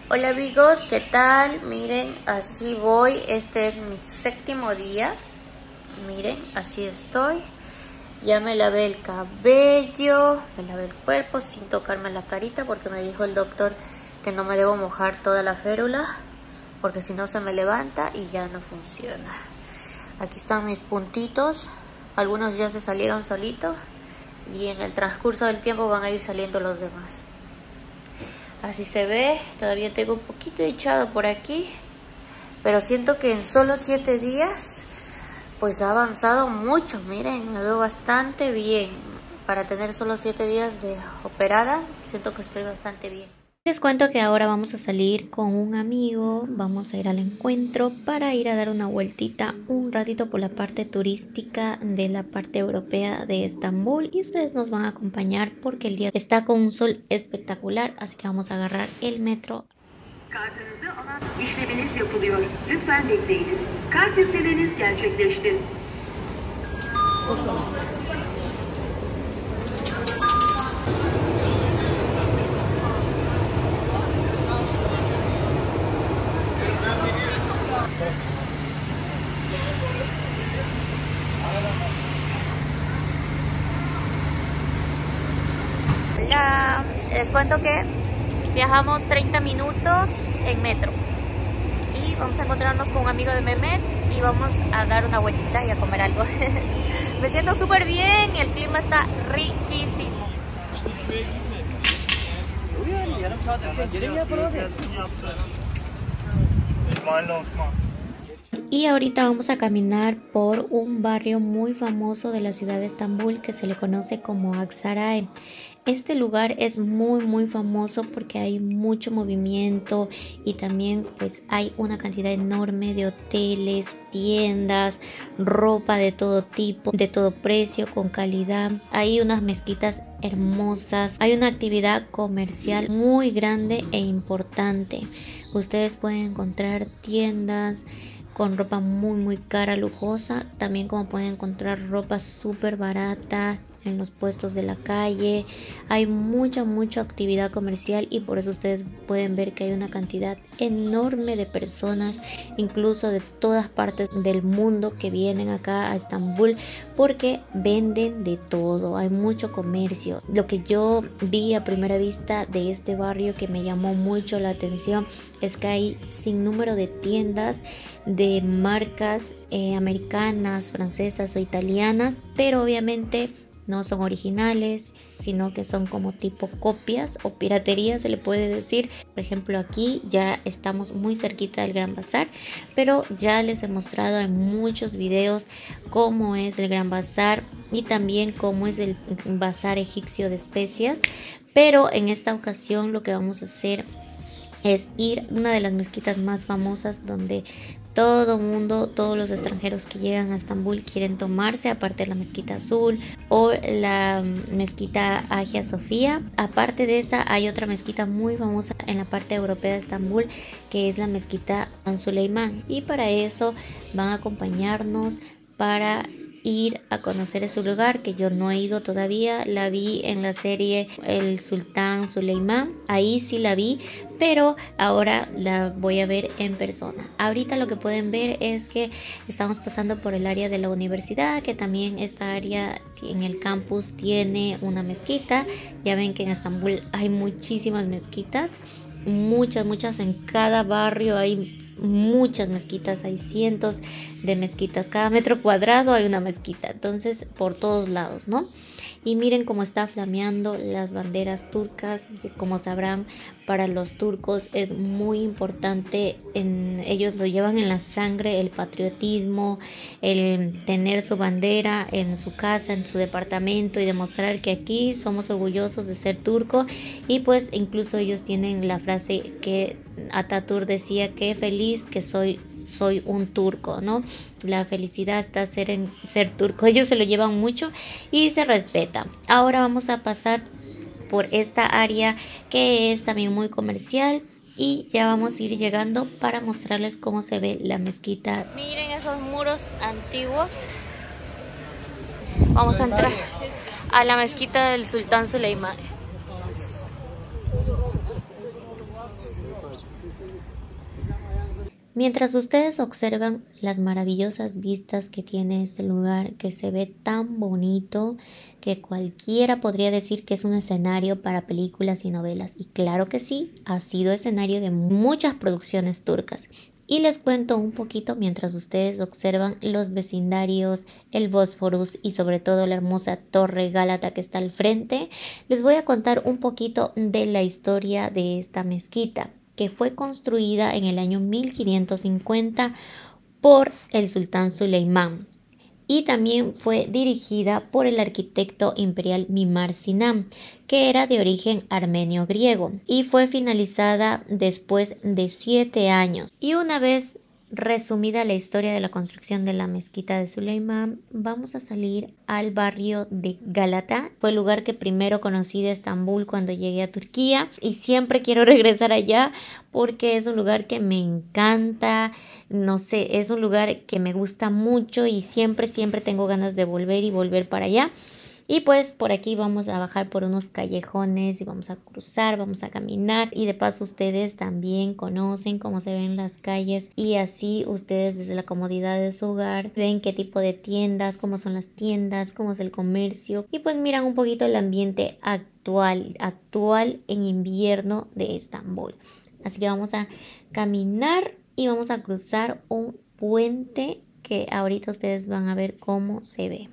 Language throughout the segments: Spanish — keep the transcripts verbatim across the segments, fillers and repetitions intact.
Hola amigos, ¿qué tal? Miren, así voy. Este es mi séptimo día. Miren, así estoy. Ya me lavé el cabello, me lavé el cuerpo sin tocarme la carita porque me dijo el doctor que no me debo mojar toda la férula porque si no se me levanta y ya no funciona. Aquí están mis puntitos. Algunos ya se salieron solitos y en el transcurso del tiempo van a ir saliendo los demás. Así se ve. Todavía tengo un poquito hinchado por aquí, pero siento que en solo siete días pues ha avanzado mucho. Miren, me veo bastante bien. Para tener solo siete días de operada, siento que estoy bastante bien. Les cuento que ahora vamos a salir con un amigo, vamos a ir al encuentro para ir a dar una vueltita un ratito por la parte turística de la parte europea de Estambul y ustedes nos van a acompañar porque el día está con un sol espectacular, así que vamos a agarrar el metro. Kartınızı alan işleminiz yapılıyor. Lütfen bekleyiniz. Kart yüklemeniz gerçekleşti. Hola, les cuento que viajamos treinta minutos en metro y vamos a encontrarnos con un amigo de Mehmet y vamos a dar una vueltita y a comer algo. Me siento súper bien, el clima está riquísimo. Y ahorita vamos a caminar por un barrio muy famoso de la ciudad de Estambul que se le conoce como Aksaray. Este lugar es muy muy famoso porque hay mucho movimiento y también pues hay una cantidad enorme de hoteles, tiendas, ropa de todo tipo, de todo precio, con calidad. Hay unas mezquitas hermosas, hay una actividad comercial muy grande e importante. Ustedes pueden encontrar tiendas con ropa muy muy cara, lujosa, también como pueden encontrar ropa súper barata en los puestos de la calle. Hay mucha mucha actividad comercial y por eso ustedes pueden ver que hay una cantidad enorme de personas, incluso de todas partes del mundo, que vienen acá a Estambul porque venden de todo, hay mucho comercio. Lo que yo vi a primera vista de este barrio que me llamó mucho la atención es que hay sin número de tiendas de marcas eh, americanas, francesas o italianas, pero obviamente no son originales, sino que son como tipo copias o piratería se le puede decir. Por ejemplo, aquí ya estamos muy cerquita del Gran Bazar, pero ya les he mostrado en muchos videos cómo es el Gran Bazar y también cómo es el bazar egipcio de especias. Pero en esta ocasión lo que vamos a hacer es ir a una de las mezquitas más famosas donde todo mundo, todos los extranjeros que llegan a Estambul quieren tomarse, aparte de la mezquita azul o la mezquita Hagia Sofía. Aparte de esa hay otra mezquita muy famosa en la parte europea de Estambul que es la mezquita Sultan Süleyman, y para eso van a acompañarnos para ir a conocer ese lugar que yo no he ido todavía. La vi en la serie El Sultán Süleyman, ahí sí la vi, pero ahora la voy a ver en persona. Ahorita lo que pueden ver es que estamos pasando por el área de la universidad, que también esta área en el campus tiene una mezquita. Ya ven que en Estambul hay muchísimas mezquitas, muchas, muchas en cada barrio hay muchas mezquitas, hay cientos de mezquitas, cada metro cuadrado hay una mezquita, entonces por todos lados, ¿no? Y miren cómo está flameando las banderas turcas. Como sabrán, para los turcos es muy importante, en, ellos lo llevan en la sangre, el patriotismo, el tener su bandera en su casa, en su departamento y demostrar que aquí somos orgullosos de ser turco. Y pues incluso ellos tienen la frase que Atatürk decía, que feliz que soy soy un turco, ¿no? La felicidad está ser en ser turco. Ellos se lo llevan mucho y se respeta. Ahora vamos a pasar por esta área que es también muy comercial y ya vamos a ir llegando para mostrarles cómo se ve la mezquita. Miren esos muros antiguos. Vamos a entrar a la mezquita del Sultán Süleyman. Mientras ustedes observan las maravillosas vistas que tiene este lugar, que se ve tan bonito que cualquiera podría decir que es un escenario para películas y novelas. Y claro que sí, ha sido escenario de muchas producciones turcas. Y les cuento un poquito mientras ustedes observan los vecindarios, el Bósforus y sobre todo la hermosa Torre Gálata que está al frente. Les voy a contar un poquito de la historia de esta mezquita, que fue construida en el año mil quinientos cincuenta por el sultán Suleimán y también fue dirigida por el arquitecto imperial Mimar Sinan, que era de origen armenio-griego, y fue finalizada después de siete años. Y una vez resumida la historia de la construcción de la mezquita de Suleimán, vamos a salir al barrio de Gálata. Fue el lugar que primero conocí de Estambul cuando llegué a Turquía y siempre quiero regresar allá porque es un lugar que me encanta, no sé, es un lugar que me gusta mucho y siempre, siempre tengo ganas de volver y volver para allá. Y pues por aquí vamos a bajar por unos callejones y vamos a cruzar, vamos a caminar y de paso ustedes también conocen cómo se ven las calles y así ustedes desde la comodidad de su hogar ven qué tipo de tiendas, cómo son las tiendas, cómo es el comercio y pues miran un poquito el ambiente actual, actual en invierno de Estambul. Así que vamos a caminar y vamos a cruzar un puente que ahorita ustedes van a ver cómo se ve.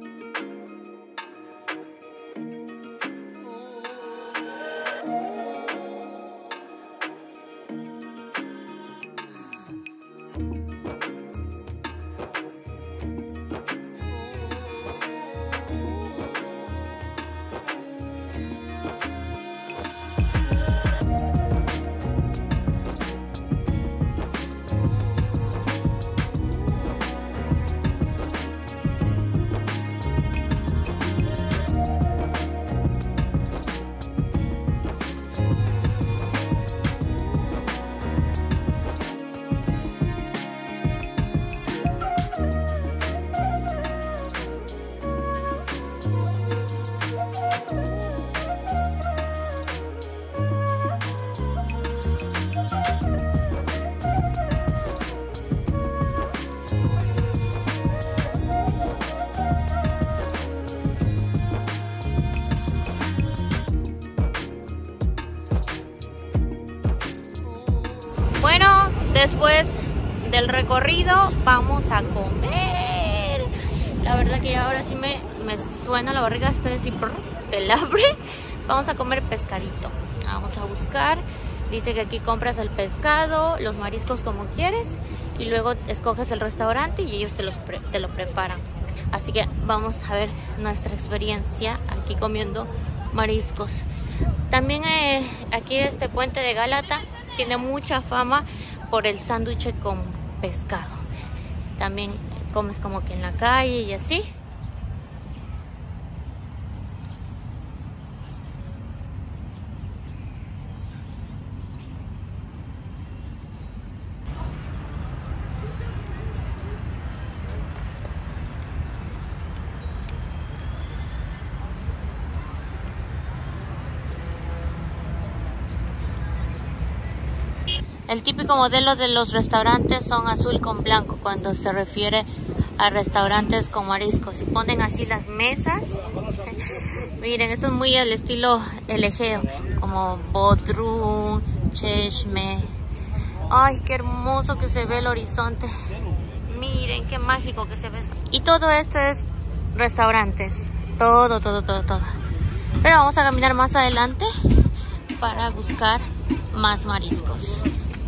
Bueno, después del recorrido vamos a comer. La verdad que ahora sí me, me suena la barriga, estoy así brr, del hambre. Vamos a comer pescadito. Vamos a buscar. Dice que aquí compras el pescado, los mariscos como quieres y luego escoges el restaurante y ellos te, los pre, te lo preparan. Así que vamos a ver nuestra experiencia aquí comiendo mariscos. También eh, aquí este puente de Gálata tiene mucha fama por el sándwich con pescado. También comes como que en la calle y así. El típico modelo de los restaurantes son azul con blanco cuando se refiere a restaurantes con mariscos. Y ponen así las mesas. Miren, esto es muy al estilo el Egeo, como Bodrum, Çeşme. Ay, qué hermoso que se ve el horizonte. Miren, qué mágico que se ve esto. Y todo esto es restaurantes. Todo, todo, todo, todo. Pero vamos a caminar más adelante para buscar más mariscos.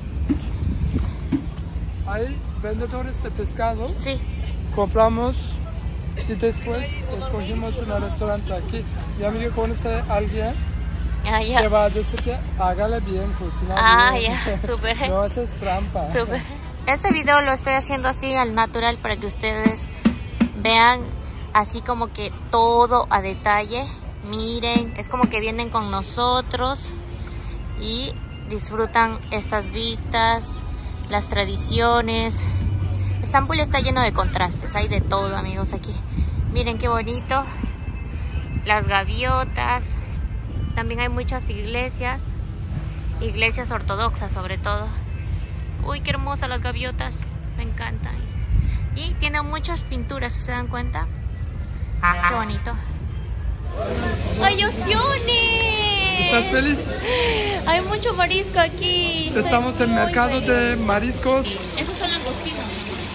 Hay vendedores de pescado. Sí. Compramos y después escogimos un restaurante aquí. Mi amigo conoce a alguien Ah, ya. que va a decir que hágale bien, cocina Ah, bien. ya, súper. No haces trampa. Súper. Este video lo estoy haciendo así al natural para que ustedes vean así como que todo a detalle. Miren, es como que vienen con nosotros y disfrutan estas vistas, las tradiciones. Estambul está lleno de contrastes, hay de todo, amigos, aquí. Miren qué bonito. Las gaviotas. También hay muchas iglesias iglesias ortodoxas sobre todo. Uy, qué hermosas las gaviotas, me encantan. Y tiene muchas pinturas, si se dan cuenta. Qué bonito. ¡Ay, opciones! ¿Estás feliz? Hay mucho marisco aquí. Estamos en el mercado feliz. de mariscos. Esos son langostinos.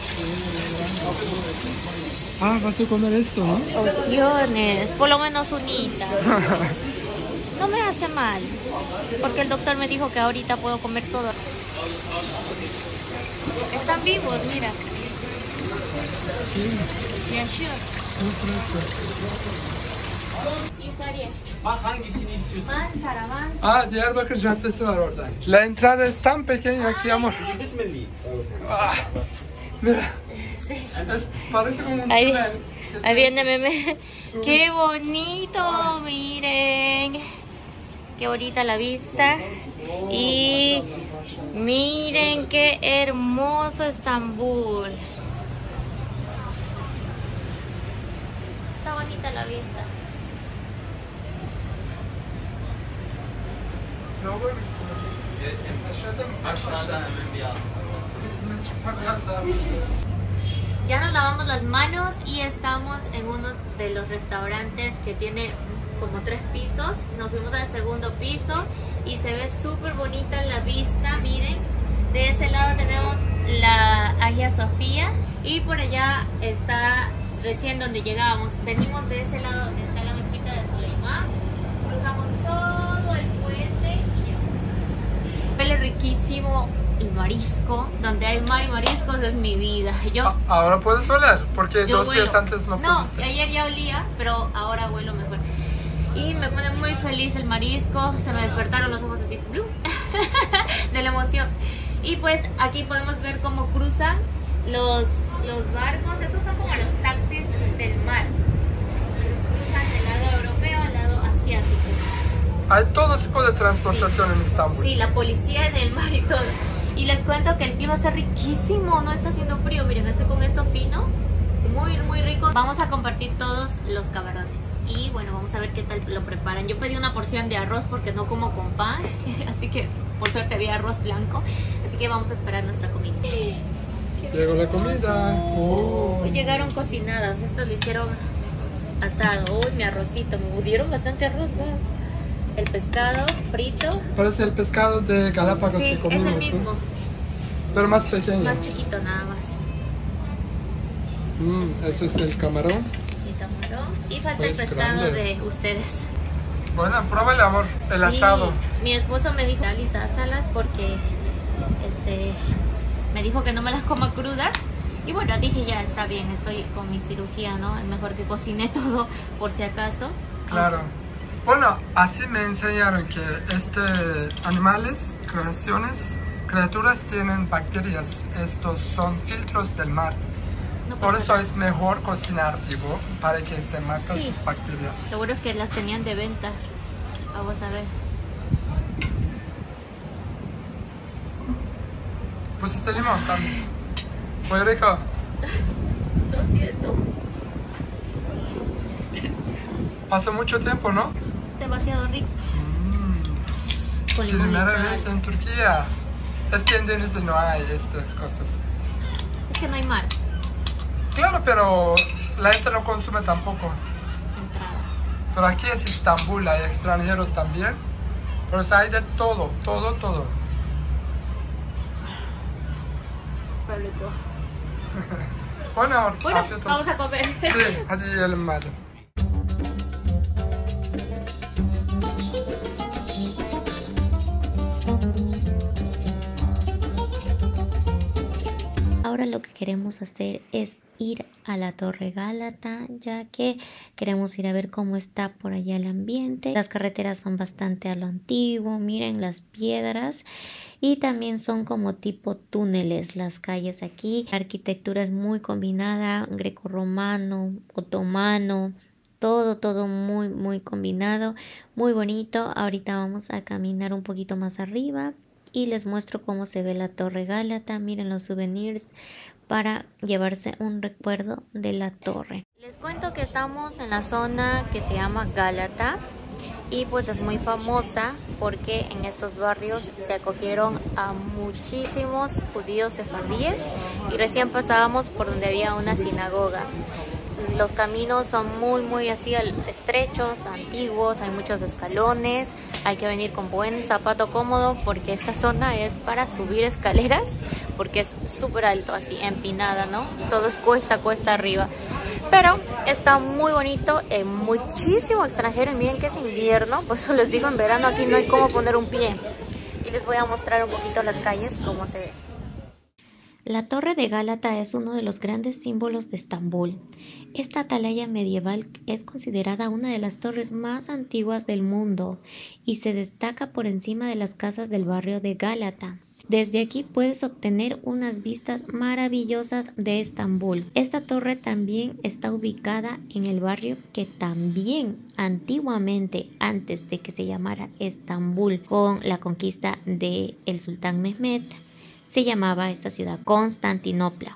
Ah, vas a comer esto, ¿no? Opciones, por lo menos unita. No me hace mal, porque el doctor me dijo que ahorita puedo comer todo. Están vivos, mira. Sí, Ya, sure. muy fresco. Bak hangisini istiyorsan. Manzara, manzara. Ah, Diyarbakır Caddesi var orada. La entrada es tan pequeña aquí, amor. Bismillah. Ah, mira. Es, parece como un Ahí, túnel. ahí viene Meme. ¡Qué bonito! Miren. Qué bonita la vista. Y miren qué hermoso Estambul. Está bonita la vista. Ne olur mu? Aşağıda mı? Aşağıdan hemen bir alt. Çıkmak biraz daha. Ya nos lavamos las manos y estamos en uno de los restaurantes que tiene como tres pisos. Nos fuimos al segundo piso y se ve súper bonita la vista, miren. De ese lado tenemos la Hagia Sofía y por allá está recién donde llegábamos. Venimos de ese lado donde está la mezquita de Soleimán, cruzamos todo el puente y ya. Huele riquísimo el marisco, donde hay mar y mariscos es mi vida. Yo A- Ahora puedes oler, porque Yo dos huelo. días antes no, No, pudiste. ayer ya olía, pero ahora huelo mejor. Y me pone muy feliz el marisco. Se me despertaron los ojos así ¡blum! De la emoción. Y pues aquí podemos ver cómo cruzan los, los barcos. Estos son como los taxis del mar. Cruzan del lado europeo al lado asiático. Hay todo tipo de transportación en Estambul. Sí, la policía del mar y todo. Y les cuento que el clima está riquísimo, no está haciendo frío. Miren, estoy con esto fino, muy, muy rico. Vamos a compartir todos los camarones. Y bueno, vamos a ver qué tal lo preparan. Yo pedí una porción de arroz porque no como con pan. Así que por suerte había arroz blanco. Así que vamos a esperar nuestra comida. Llegó la comida. Oh. Llegaron cocinadas. Estos le hicieron asado. Uy, mi arrocito. Me dieron bastante arroz, ¿verdad? El pescado frito. Parece el pescado de Galápagos Sí, que es comimos, el ¿no? mismo. Pero más pequeño. Más chiquito nada más. Mm, eso es el camarón. Sí, camarón. Y falta Pues el pescado grande. de ustedes. Bueno, pruébale, amor, el Sí, asado. mi esposo me dijo, Alisa, sásalas porque este, me dijo que no me las coma crudas. Y bueno, dije, ya está bien, estoy con mi cirugía, ¿no? Es mejor que cocine todo por si acaso. Claro. Bueno, así me enseñaron que este animales, creaciones, criaturas tienen bacterias. Estos son filtros del mar. No Por pasa eso nada. es mejor cocinar, digo, para que se maten Sí. sus bacterias. Seguro es que las tenían de venta. Vamos a ver. Pusiste limón también. Muy rico. Lo siento. Pasó mucho tiempo, ¿no? Demasiado rico. Mm. Con limón y Primera sal. vez en Turquía. Es que en Denizli no hay estas cosas. Es que no hay mar. Claro, pero la gente no consume tampoco. Entrada. Pero aquí es Estambul, hay extranjeros también. Pero hay de todo, todo, todo. Pero rico. Bueno, amor, Bueno, afiyet olsun. vamos a comer. Sí, hadi yiyelim madem. Ahora lo que queremos hacer es ir a la Torre Gálata, ya que queremos ir a ver cómo está por allá el ambiente. Las carreteras son bastante a lo antiguo, miren las piedras y también son como tipo túneles las calles aquí. La arquitectura es muy combinada, grecorromano, otomano. Todo, todo muy, muy combinado, muy bonito. Ahorita vamos a caminar un poquito más arriba y les muestro cómo se ve la Torre Gálata. Miren los souvenirs para llevarse un recuerdo de la torre. Les cuento que estamos en la zona que se llama Gálata y pues es muy famosa porque en estos barrios se acogieron a muchísimos judíos sefardíes y recién pasábamos por donde había una sinagoga. Los caminos son muy muy así estrechos, antiguos, hay muchos escalones, hay que venir con buen zapato cómodo porque esta zona es para subir escaleras porque es súper alto, así empinada, ¿no? Todo es cuesta, cuesta arriba. Pero está muy bonito, eh, muchísimo extranjero y miren que es invierno, por eso les digo, en verano aquí no hay cómo poner un pie. Y les voy a mostrar un poquito las calles, cómo se ve. La Torre de Gálata es uno de los grandes símbolos de Estambul. Esta atalaya medieval es considerada una de las torres más antiguas del mundo y se destaca por encima de las casas del barrio de Gálata. Desde aquí puedes obtener unas vistas maravillosas de Estambul. Esta torre también está ubicada en el barrio que también antiguamente, antes de que se llamara Estambul, con la conquista del sultán Mehmed, se llamaba esta ciudad Constantinopla.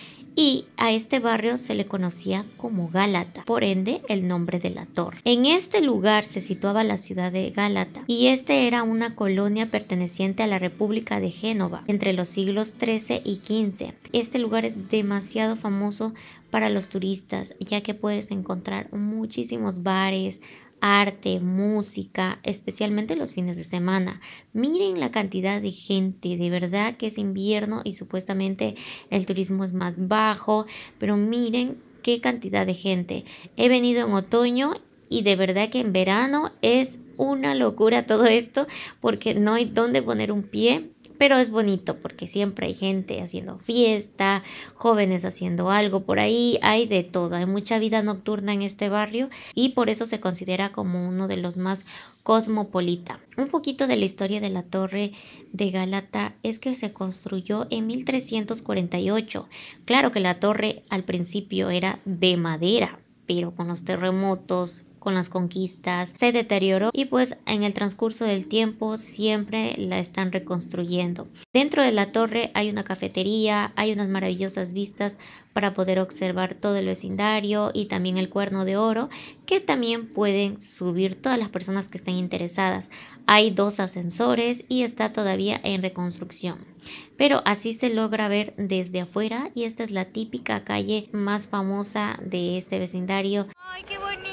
Y a este barrio se le conocía como Gálata, por ende el nombre de la torre. En este lugar se situaba la ciudad de Gálata y este era una colonia perteneciente a la República de Génova entre los siglos trece y quince. Este lugar es demasiado famoso para los turistas ya que puedes encontrar muchísimos bares, arte, música, especialmente los fines de semana. Miren la cantidad de gente, de verdad que es invierno y supuestamente el turismo es más bajo, pero miren qué cantidad de gente. He venido en otoño y de verdad que en verano es una locura todo esto porque no hay dónde poner un pie. Pero es bonito porque siempre hay gente haciendo fiesta, jóvenes haciendo algo por ahí, hay de todo, hay mucha vida nocturna en este barrio y por eso se considera como uno de los más cosmopolita. Un poquito de la historia de la Torre de Gálata es que se construyó en mil trescientos cuarenta y ocho. Claro que la torre al principio era de madera, pero con los terremotos, con las conquistas, se deterioró y pues en el transcurso del tiempo siempre la están reconstruyendo. Dentro de la torre hay una cafetería, hay unas maravillosas vistas para poder observar todo el vecindario y también el Cuerno de Oro, que también pueden subir todas las personas que estén interesadas. Hay dos ascensores y está todavía en reconstrucción. Pero así se logra ver desde afuera y esta es la típica calle más famosa de este vecindario. ¡Ay, qué bonito!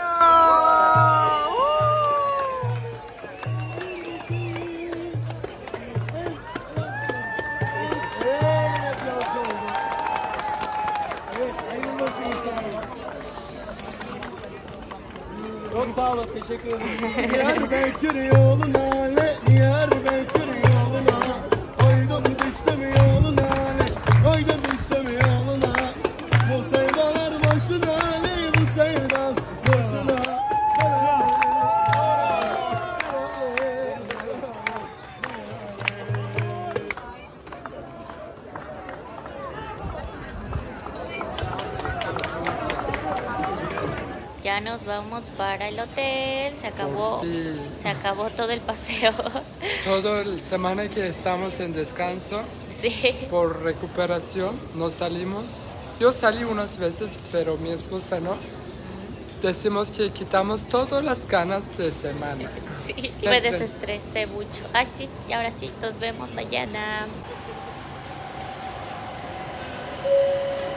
Çok sağ olun, teşekkür ederim. Diyarbakır yoluna le, Diyarbakır yoluna, koydum düştüm yoluna le, koydum düştüm yoluna. Bu sevdalar boşuna le, bu sevdalar boşuna. Ya nos vamos para el hotel, se acabó, Sí. se acabó todo el paseo. Toda la semana que estamos en descanso, Sí. por recuperación, nos salimos. Yo salí unas veces, pero mi esposa no. Decimos que quitamos todas las ganas de semana. Sí, y me desestresé mucho. Ay, sí, y ahora sí, nos vemos mañana.